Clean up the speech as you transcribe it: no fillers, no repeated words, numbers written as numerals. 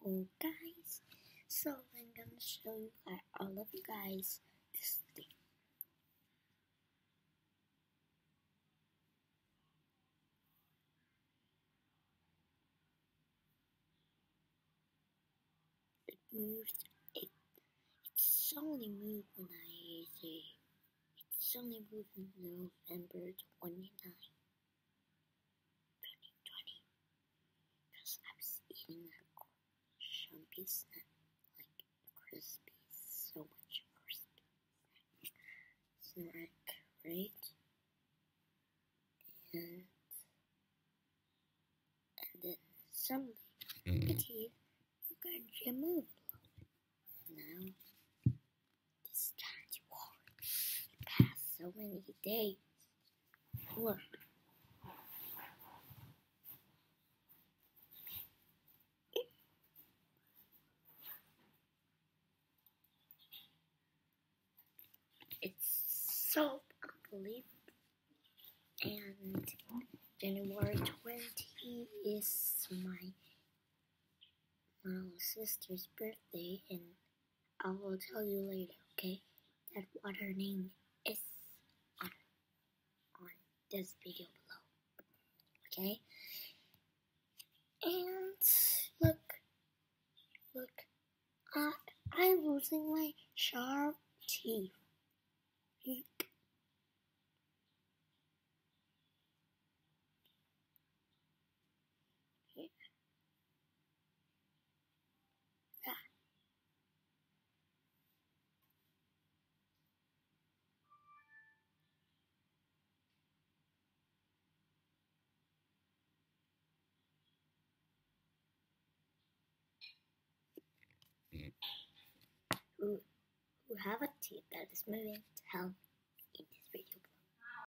Oh guys, so I'm gonna show you all of you guys this thing. It moves. It's only moved when I say it's only moved in November 29, 2020. Because I was eating a chumpy snack, like crispy, so much crispy snack, right? And then suddenly, you can move. Now, this giant wall passed so many days. Look. It's so unbelievable. And January 20 is my sister's birthday, and I will tell you later, okay? That what her name is on this video below, okay? And look, I'm losing my sharp teeth. Who have a teeth that is moving to help